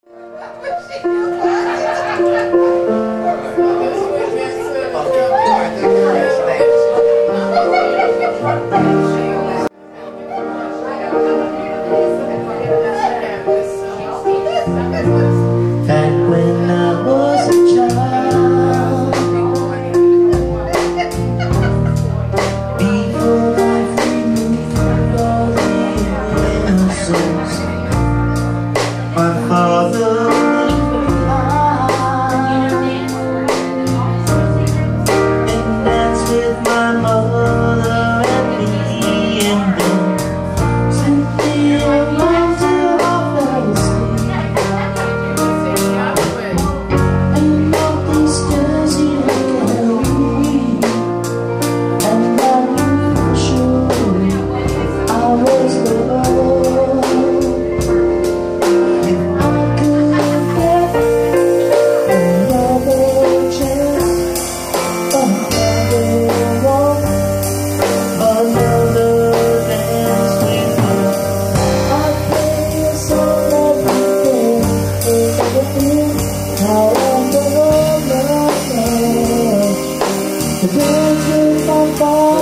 Back when I was a child, before life removed all the innocence, my father and danced with my mother and me, and then simply alone till I fell asleep. And all these girls you carry, and I knew for sure I was the one. If I could get another chance, another walk, another dance with her, I'd play a song every day. How I'm the one that I love, the dance with my father.